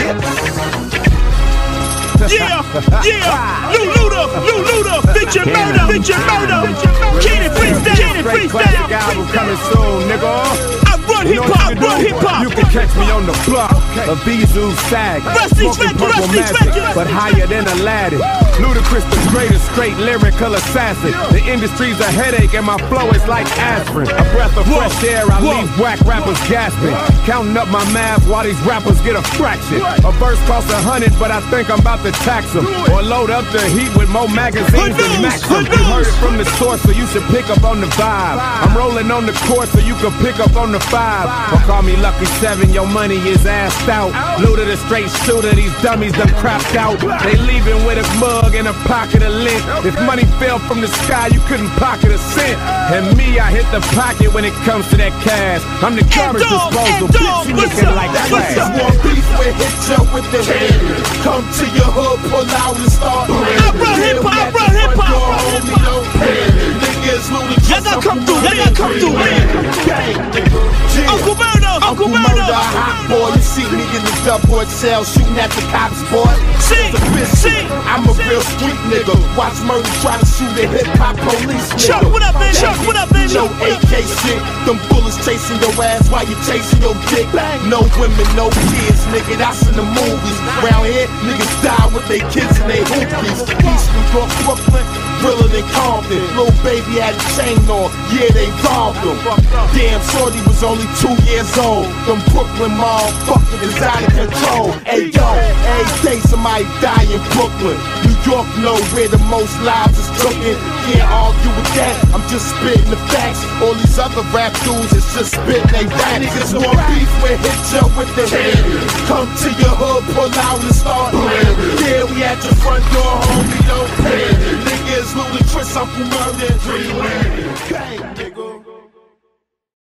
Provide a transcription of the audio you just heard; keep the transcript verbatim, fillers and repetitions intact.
Yeah, yeah, Lou Luda, Lou Luda, feature Murda, feature Murda, Kid freestyle, Kid freestyle. Album coming soon, nigga. I run hip hop, run hip hop. You can catch me on the block, a Bijou sag, smoking purple magic, but higher than Aladdin. Ludacris, the greatest straight lyrical assassin. The industry's a headache and my flow is like aspirin. A breath of fresh air, I leave whack rappers gasping. Counting up my math while these rappers get a fraction. A verse costs a hundred, but I think I'm about to tax them. Or load up the heat with more magazines than Maxim. You heard it from the source, so you should pick up on the vibe. I'm rolling on the course, so you can pick up on the five. Or call me Lucky Seven, your money is assed out. Luda the straight shooter, these dummies done crapped out. They leaving with a mug and a pocket of lint. If money fell from the sky, you couldn't pocket a cent. And me, I hit the pocket when it comes to that cash. I'm the garbage disposal, bitch, you looking like trash. Want beef with hit you with the head. Come to your hood, pull out and start. I run hip hop, I run hip hop. Niggas Ludacris. Y'all gotta come through, y'all gotta come through, man. Uncle Murda, Uncle Murda, hot boy. You see me in the double cell shooting at the cops, boy. See, see, I'm a real street nigga. Watch Murda try to shoot a hip hop police nigga. Chuck, what up, baby? Chuck, what up, baby? No A K shit. Them bullets chasing your ass while you chasing your dick. No women, no kids, nigga. That's in the movies. Round here, niggas die with their kids and they hoopies. East New York, Brooklyn, realer than Compton. Little baby had a chain on, yeah, they robbed him. Damn, shorty was only two years old. Them Brooklyn motherfuckers is out of control. Hey yo, every day somebody die in Brooklyn. New York know where the most lives is cooking. Can't argue with that, I'm just spitting the facts. All these other rap dudes is just spitting they rap. Niggas want beef with hit you with the head. Come to your hood, pull out and start. Yeah, we at your front door, homie, don't pay. Niggas Ludacris, Uncle Murda, Dream Gang, nigga.